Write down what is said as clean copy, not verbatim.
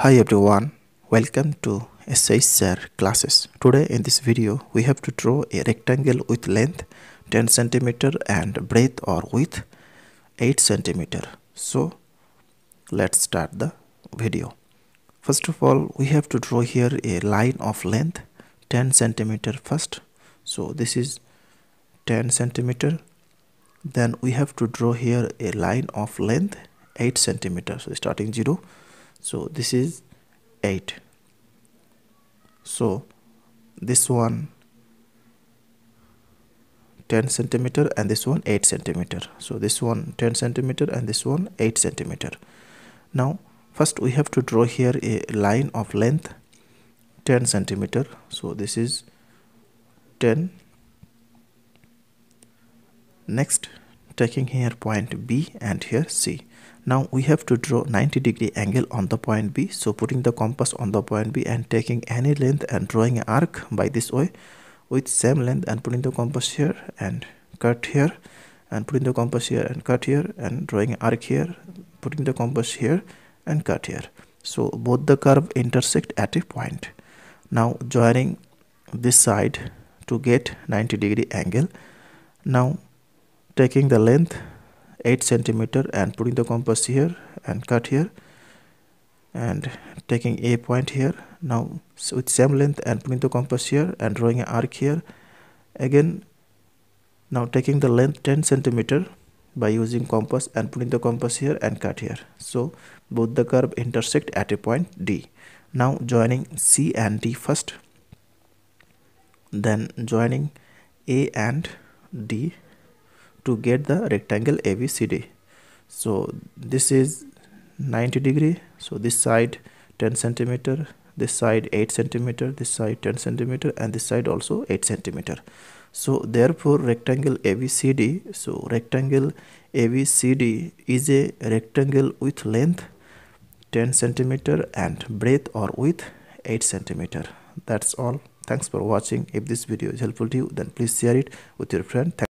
Hi everyone, welcome to SHSIR classes. Today in this video we have to draw a rectangle with length 10 cm and breadth or width 8 cm. So let's start the video. First of all, we have to draw here a line of length 10 cm first. So this is 10 cm. Then we have to draw here a line of length 8 cm. So starting 0. So this is 8. So this one 10 cm and this one 8 cm. So this one 10 cm and this one 8 cm. Now first we have to draw here a line of length 10 cm. So this is 10. Next, taking here point B and here C. Now we have to draw 90-degree angle on the point B. So putting the compass on the point B and taking any length and drawing an arc by this way with same length and putting the compass here and cut here and putting the compass here and cut here and drawing an arc here, putting the compass here and cut here. So both the curve intersect at a point. Now joining this side to get 90-degree angle. Now taking the length 8 cm and putting the compass here and cut here and taking a point here. Now with same length and putting the compass here and drawing an arc here again. Now taking the length 10 cm by using compass and putting the compass here and cut here. So both the curve intersect at a point D. Now joining C and D first, then joining A and D to get the rectangle ABCD. So this is 90-degree. So this side 10 cm, this side 8 cm, this side 10 cm, and this side also 8 cm. So therefore rectangle ABCD. So rectangle ABCD is a rectangle with length 10 cm and breadth or width 8 cm. That's all. Thanks for watching. If this video is helpful to you, then please share it with your friend.